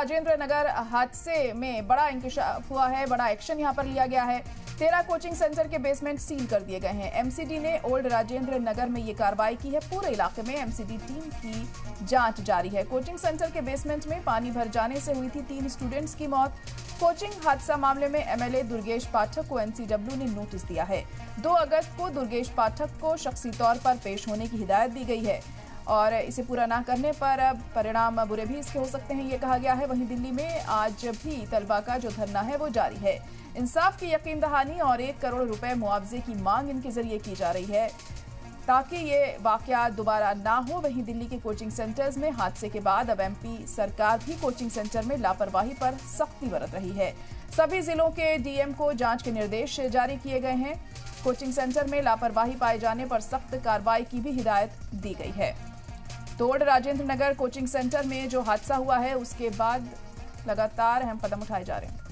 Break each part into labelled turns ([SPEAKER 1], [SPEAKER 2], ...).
[SPEAKER 1] राजेंद्र नगर हादसे में बड़ा इंकशाफ हुआ है, बड़ा एक्शन यहां पर लिया गया है। 13 कोचिंग सेंटर के बेसमेंट सील कर दिए गए हैं। एमसीडी ने ओल्ड राजेंद्र नगर में ये कार्रवाई की है। पूरे इलाके में एमसीडी टीम की जांच जारी है। कोचिंग सेंटर के बेसमेंट में पानी भर जाने से हुई थी 3 स्टूडेंट्स की मौत। कोचिंग हादसा मामले में एमएलए दुर्गेश पाठक को एनसीडब्ल्यू ने नोटिस दिया है। 2 अगस्त को दुर्गेश पाठक को शख्सी तौर पर पेश होने की हिदायत दी गई है और इसे पूरा ना करने पर परिणाम बुरे भी इसके हो सकते हैं, ये कहा गया है। वहीं दिल्ली में आज भी तलबा का जो धरना है वो जारी है। इंसाफ की यकीन दहानी और 1 करोड़ रुपए मुआवजे की मांग इनके जरिए की जा रही है ताकि ये वाकया दोबारा ना हो। वहीं दिल्ली के कोचिंग सेंटर्स में हादसे के बाद अब एमपी सरकार भी कोचिंग सेंटर में लापरवाही पर सख्ती बरत रही है। सभी जिलों के डीएम को जांच के निर्देश जारी किए गए हैं। कोचिंग सेंटर में लापरवाही पाए जाने पर सख्त कार्रवाई की भी हिदायत दी गई है। Old Rajendra Nagar coaching centre में जो हादसा हुआ है उसके बाद लगातार अहम कदम उठाए जा रहे हैं।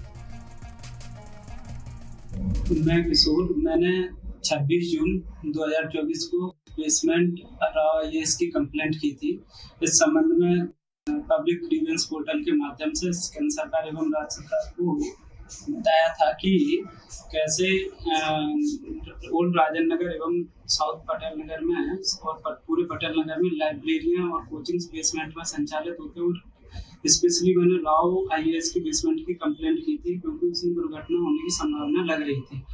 [SPEAKER 2] मैं किशोर, मैंने 26 जून 2024 को बेसमेंट आईएएस की कंप्लेंट की थी। इस संबंध में पब्लिक ग्रीवेंस पोर्टल के माध्यम से केंद्र सरकार एवं राज्य सरकार को बताया था कि कैसे ओल्ड राजेंद्र नगर एवं साउथ पटेल नगर में और पूरे पटेल नगर में लाइब्रेरियां और कोचिंग बेसमेंट में संचालित होते हैं। और स्पेशली मैंने राव आईएएस की बेसमेंट की कंप्लेंट की थी क्योंकि उसमें दुर्घटना होने की संभावना लग रही थी।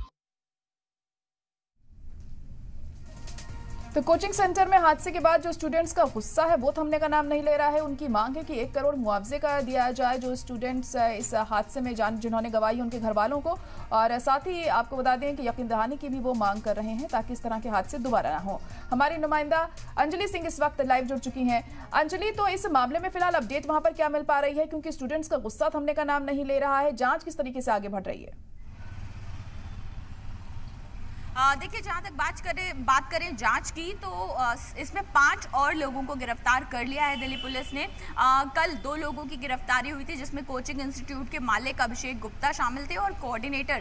[SPEAKER 1] तो कोचिंग सेंटर में हादसे के बाद जो स्टूडेंट्स का गुस्सा है वो थमने का नाम नहीं ले रहा है। उनकी मांग है कि 1 करोड़ मुआवजे का दिया जाए जो स्टूडेंट्स इस हादसे में जान जिन्होंने गंवाई उनके घर वालों को। और साथ ही आपको बता दें कि यकीन दहानी की भी वो मांग कर रहे हैं ताकि इस तरह के हादसे दोबारा ना हो। हमारी नुमाइंदा अंजलि सिंह इस वक्त लाइव जुड़ चुकी हैं। अंजलि, तो इस मामले में फिलहाल अपडेट वहां पर क्या मिल पा रही है, क्योंकि स्टूडेंट्स का गुस्सा थमने का नाम नहीं ले रहा है। जांच किस तरीके से आगे बढ़ रही है?
[SPEAKER 3] देखिए, जहाँ तक बात करें जांच की तो इसमें 5 और लोगों को गिरफ्तार कर लिया है दिल्ली पुलिस ने। कल 2 लोगों की गिरफ्तारी हुई थी जिसमें कोचिंग इंस्टीट्यूट के मालिक अभिषेक गुप्ता शामिल थे और कोऑर्डिनेटर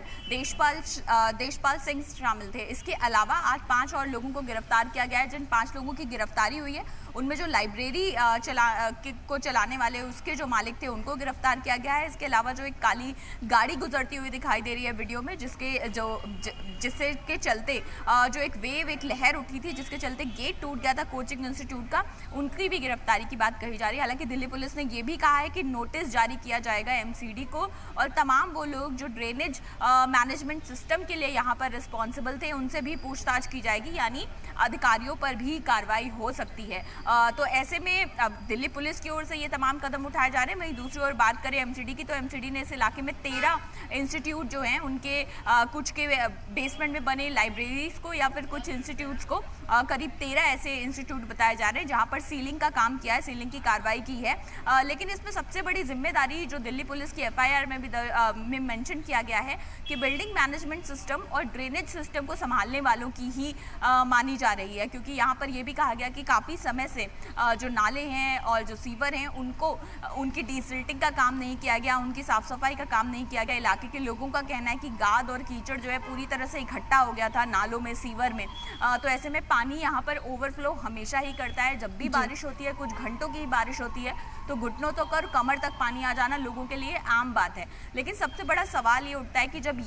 [SPEAKER 3] देशपाल सिंह शामिल थे। इसके अलावा आज 5 और लोगों को गिरफ्तार किया गया है। जिन 5 लोगों की गिरफ्तारी हुई है उनमें जो लाइब्रेरी को चलाने वाले उसके जो मालिक थे उनको गिरफ्तार किया गया है। इसके अलावा जो एक काली गाड़ी गुजरती हुई दिखाई दे रही है वीडियो में, जिससे के चलते जो एक लहर उठी थी जिसके चलते गेट टूट गया था कोचिंग इंस्टीट्यूट का, उनकी भी गिरफ्तारी की बात कही जा रही है। हालांकि दिल्ली पुलिस ने यह भी कहा है कि नोटिस जारी किया जाएगा एमसीडी को और तमाम वो लोग जो ड्रेनेज मैनेजमेंट सिस्टम के लिए यहाँ पर रिस्पॉन्सिबल थे उनसे भी पूछताछ की जाएगी, यानी अधिकारियों पर भी कार्रवाई हो सकती है। तो ऐसे में दिल्ली पुलिस की ओर से ये तमाम कदम उठाए जा रहे हैं। वहीं दूसरी ओर बात करें एमसीडी की, तो एमसीडी ने इस इलाके में 13 इंस्टीट्यूट जो हैं उनके कुछ के बेसमेंट में बने लाइब्रेरीज को या फिर कुछ इंस्टीट्यूट्स को करीब 13 ऐसे इंस्टीट्यूट बताए जा रहे हैं जहां पर सीलिंग का काम किया है, सीलिंग की कार्रवाई की है। लेकिन इसमें सबसे बड़ी जिम्मेदारी जो दिल्ली पुलिस की एफआईआर में भी मेंशन किया गया है कि बिल्डिंग मैनेजमेंट सिस्टम और ड्रेनेज सिस्टम को संभालने वालों की ही मानी जा रही है, क्योंकि यहाँ पर यह भी कहा गया कि काफ़ी समय से जो नाले हैं और जो सीवर हैं उनकी डीसिल्टिंग का काम नहीं किया गया, उनकी साफ सफाई का काम नहीं किया गया। इलाके के लोगों का कहना है कि गाद और कीचड़ जो है पूरी तरह से इकट्ठा हो गया था नालों में, सीवर में। तो ऐसे में पानी यहाँ पर ओवरफ्लो हमेशा ही करता है। जब भी बारिश होती है, कुछ घंटों की ही बारिश होती है, तो घुटनों तक और कमर तक पानी आ जाना लोगों के लिए आम बात है। लेकिन सबसे बड़ा सवाल ये उठता है कि जब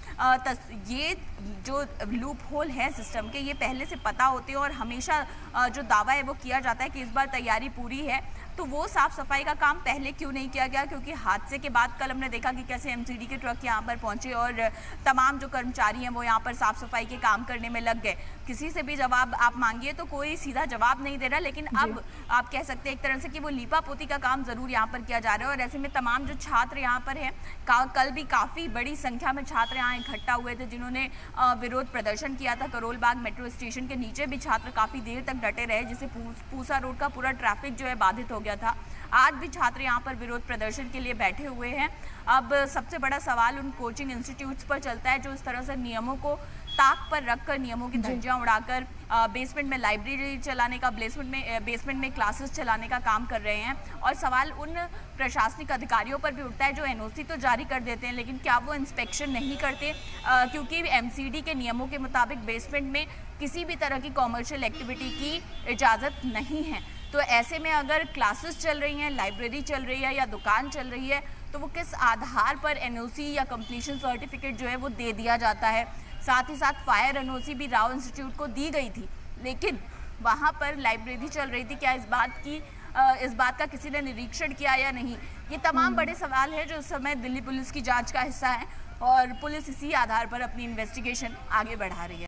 [SPEAKER 3] ये जो लूप होल है सिस्टम के ये पहले से पता होते हैं और हमेशा जो दावा है वो किया जाता है कि इस बार तैयारी पूरी है, तो वो साफ सफाई का काम पहले क्यों नहीं किया गया? क्योंकि हादसे के बाद कल हमने देखा कि कैसे एमसीडी के ट्रक यहाँ पर पहुंचे और तमाम जो कर्मचारी हैं वो यहाँ पर साफ सफाई के काम करने में लग गए। किसी से भी जवाब आप मांगिए तो कोई सीधा जवाब नहीं दे रहा, लेकिन अब आप कह सकते हैं एक तरह से कि वो लीपा पोती का काम जरूर यहाँ पर किया जा रहा है। और ऐसे में तमाम जो छात्र यहाँ पर हैं, कल भी काफ़ी बड़ी संख्या में छात्र यहाँ इकट्ठा हुए थे जिन्होंने विरोध प्रदर्शन किया था। करोल बाग मेट्रो स्टेशन के नीचे भी छात्र काफ़ी देर तक डटे रहे, जिससे पूसा रोड का पूरा ट्रैफिक जो है बाधित हो गया था। आज भी छात्र यहाँ पर विरोध प्रदर्शन के लिए बैठे हुए हैं। अब सबसे बड़ा सवाल उन कोचिंग इंस्टीट्यूट्स पर चलता है जो इस तरह से नियमों को ताक पर रखकर, नियमों की धज्जियां उड़ाकर बेसमेंट में लाइब्रेरी चलाने का, बेसमेंट में क्लासेस चलाने का काम कर रहे हैं। और सवाल उन प्रशासनिक अधिकारियों पर भी उठता है जो एनओसी तो जारी कर देते हैं लेकिन क्या वो इंस्पेक्शन नहीं करते, क्योंकि एमसीडी के नियमों के मुताबिक बेसमेंट में किसी भी तरह की कॉमर्शियल एक्टिविटी की इजाज़त नहीं है। तो ऐसे में अगर क्लासेस चल रही हैं, लाइब्रेरी चल रही है या दुकान चल रही है, तो वो किस आधार पर एनओसी या कंप्लीशन सर्टिफिकेट जो है वो दे दिया जाता है। साथ ही साथ फायर एनओसी भी राव इंस्टीट्यूट को दी गई थी, लेकिन वहाँ पर लाइब्रेरी चल रही थी, क्या इस बात का किसी ने निरीक्षण किया या नहीं? ये तमाम बड़े सवाल हैं जो इस समय दिल्ली पुलिस की जांच का हिस्सा हैं और पुलिस इसी आधार पर अपनी इन्वेस्टिगेशन आगे बढ़ा रही है।